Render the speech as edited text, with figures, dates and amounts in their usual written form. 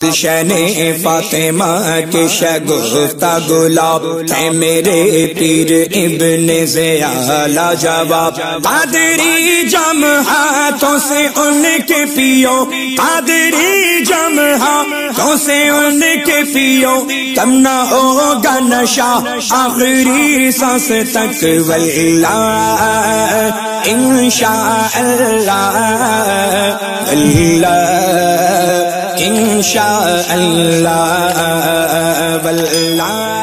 शने फातिमा के शगुफ्ता गुलाब है मेरे पीर इब्ने ज़ियाला जवाब। कादरी जम हाथों से उनके पियो, कादरी जम हाथों से उनके पियो, तब न होगा नशा आखिरी सांस तक वल्लाह इंशाअल्लाह अल्लाह इंशाअल्लाह वल्लाह।